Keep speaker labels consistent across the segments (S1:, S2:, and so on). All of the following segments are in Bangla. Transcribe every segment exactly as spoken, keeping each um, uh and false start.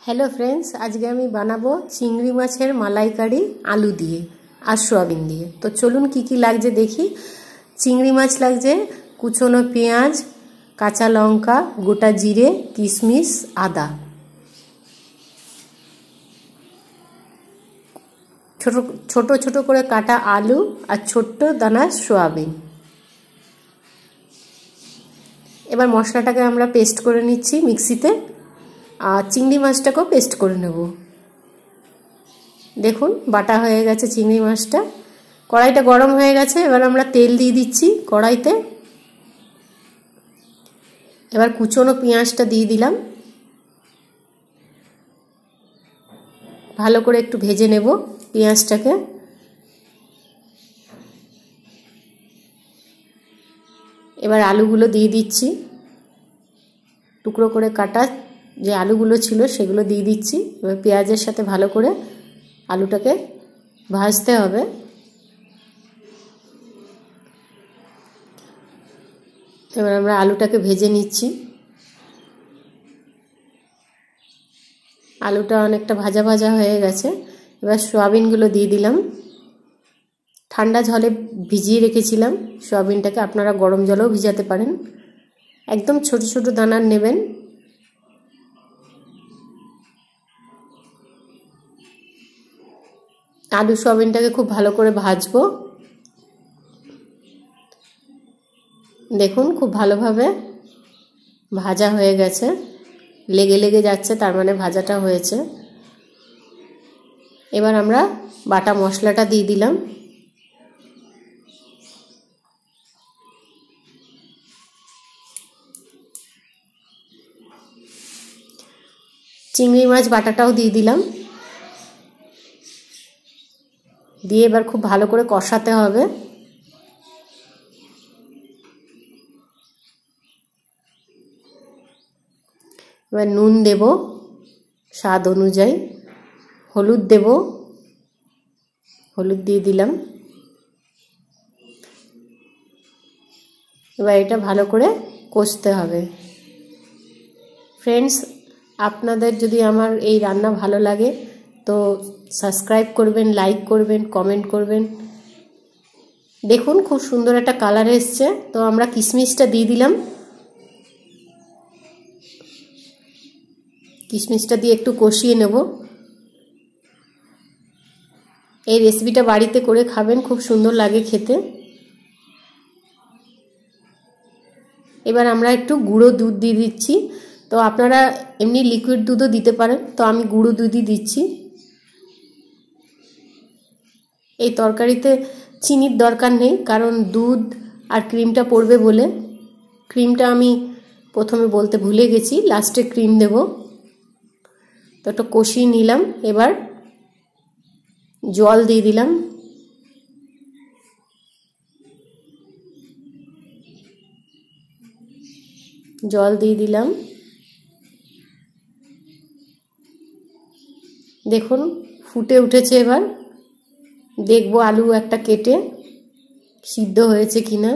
S1: हेलो फ्रेंड्स, आज के आमी बानाबो चिंगड़ी माछेर मालाइकारी आलू दिए और सोयाबिन दिए। तो चलुन की की लागछे देखी। चिंगड़ी माछ लागछे कुचोनो पेঁয়াজ, काँचा लंका, गोटा जिरे, किशमिश, आदा, छोटो छोटो छोटो करे काटा आलू और छोट्टो दाना सोयाबिन। एबार मशलाटाके आमरा पेस्ट करे निচ্ছি मिक्सिते और चिंगड़ी माछटाकेও पेस्ट करे नेब। देखुन बाटा हये गेছে चिंगड़ी माछटा। कड़ाईटा गरम हये गेছে। एबार आमरा तेल दिए दिচ্ছি कड़ाईते। एबार कुचोनो पेঁয়াজটা दिए दिलाम। भालो करे एकटु भेजे नेब पेঁয়াজটাকে। एबार आलूगुलो दिए दिচ্ছি, टुकरो करे काटा যে আলুগুলো ছিল সেগুলো দিয়ে দিচ্ছি। এবার পেঁয়াজের সাথে ভালো করে আলুটাকে ভাজতে হবে। এবার আমরা আলুটাকে ভেজে নিচ্ছি। আলুটা অনেকটা ভাজা ভাজা হয়ে গেছে। এবার সয়াবিনগুলো দিয়ে দিলাম। ঠান্ডা জলে ভিজিয়ে রেখেছিলাম সয়াবিনটাকে, আপনারা গরম জলেও ভিজাতে পারেন। একদম ছোট ছোট দানার নেবেন। आलू सोयाबिनटाके खूब भालो करे भाजबो। देखुन खूब भालोभाबे भाजा हये गेছে, लेगे लेगे जाচ্ছে, तार माने भाजाटा হয়েছে। এবার আমরা বাটা মশলাটা দিয়ে দিলাম। চিংড়ি মাছ বাটাটাও দিয়ে দিলাম। দিয়ে এবার খুব ভালো করে কষাতে হবে। এবার নুন দেব স্বাদ অনুযায়ী, হলুদ দেব, হলুদ দিয়ে দিলাম। এবার এটা ভালো করে কষতে হবে। ফ্রেন্ডস, আপনাদের যদি আমার এই রান্না ভালো লাগে তো সাবস্ক্রাইব করবেন, লাইক করবেন, কমেন্ট করবেন। দেখুন খুব সুন্দর একটা কালার এসছে। তো আমরা কিশমিশটা দিয়ে দিলাম। কিশমিশটা দিয়ে একটু কষিয়ে নেব। এই রেসিপিটা বাড়িতে করে খাবেন, খুব সুন্দর লাগে খেতে। এবার আমরা একটু গুঁড়ো দুধ দিয়ে দিচ্ছি। তো আপনারা এমনি লিকুইড দুধও দিতে পারেন, তো আমি গুঁড়ো দুধই দিচ্ছি। এই তরকারিতে চিনির দরকার নেই, কারণ দুধ আর ক্রিমটা পড়বে বলে। ক্রিমটা আমি প্রথমে বলতে ভুলে গেছি, লাস্টে ক্রিম দেব। তো একটু কষিয়ে নিলাম। এবার জল দিয়ে দিলাম। জল দিয়ে দিলাম। দেখুন ফুটে উঠেছে। এবার দেখবো আলু একটা কেটে সিদ্ধ হয়েছে কিনা।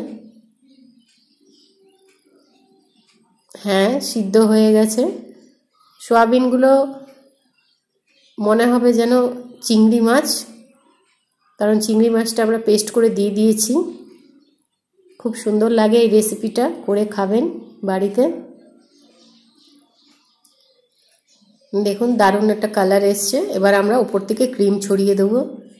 S1: হ্যাঁ, সিদ্ধ হয়ে গেছে। সোয়াবিনগুলো মনে হবে যেন চিংড়ি মাছ, কারণ চিংড়ি মাছটা আমরা পেস্ট করে দিয়ে দিয়েছি। খুব সুন্দর লাগে এই রেসিপিটা, করে খাবেন বাড়িতে। দেখুন দারুণ একটা কালার এসছে। এবার আমরা উপর থেকে ক্রিম ছড়িয়ে দেবো।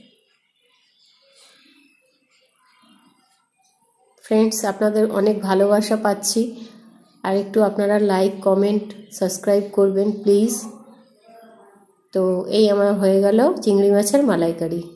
S1: ফ্রেন্ডস, আপনাদের অনেক ভালোবাসা পাচ্ছি, আর একটু আপনারা লাইক, কমেন্ট, সাবস্ক্রাইব করবেন প্লিজ। তো এই আমার হয়ে গেল চিংড়ি মাছের মালাইকারি।